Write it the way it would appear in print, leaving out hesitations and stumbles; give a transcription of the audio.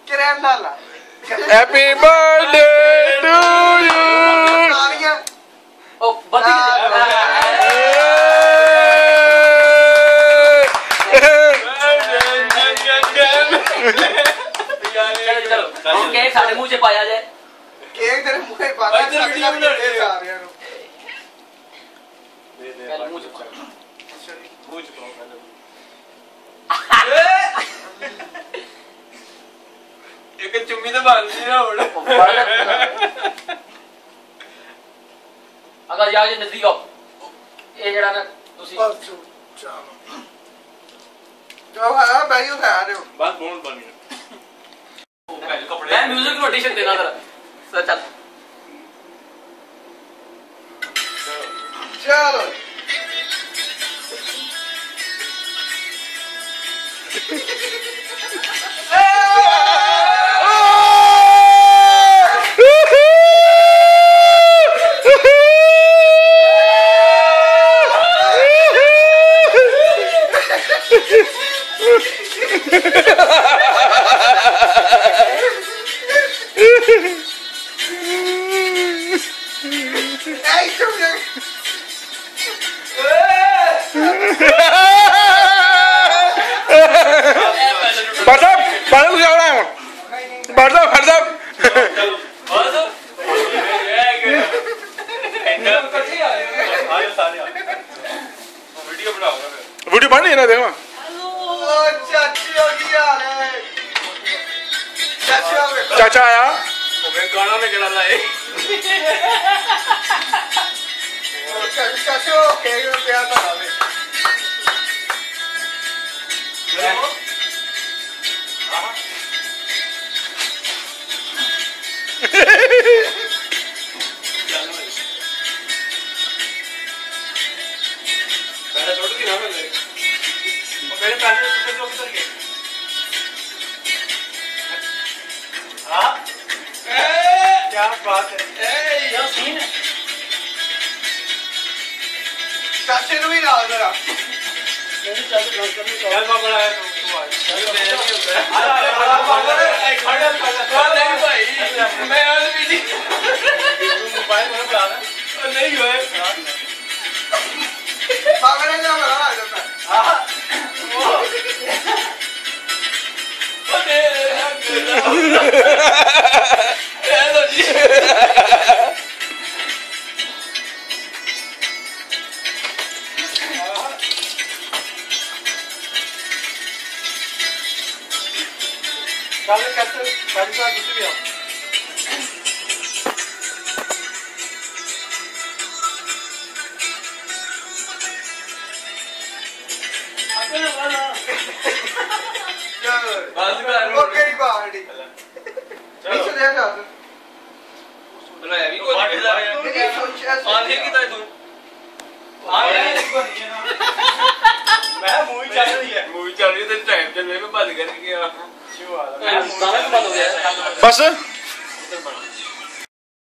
Grandala. Happy birthday to you. Oh, bati चलो cake साढ़े मुंह से पाया जाए केक तेरे मुंह में पाया इधर वीडियो बना रहे हैं पहले मुंह से मुंह से पाओ पहले एक चुम्मी तो बांध दी ना ओड़ अगर यार ये नजदीक आओ ये जड़ा ना तुसी जो है भाई उठा रहे हो बस बोल बन गया मैं म्यूजिक नोटेशन देना जरा सर चल चलो वीडियो बन रही है ना देखो चाचा आया गाना में गड़ा लाए चाचो केक में प्यार बनावे पहले छोड़ दी ना मैंने और मेरे पैसे से उतर गए हाँ क्या बात है ये सीन है चाचे ने भी डाल जरा चल बाबा आया तो तू आ मैं आज भी मोबाइल में बुला रहा नहीं हुए पागल है क्या बना रहा है हाँ कैसे कैसे दूसरी आओ बस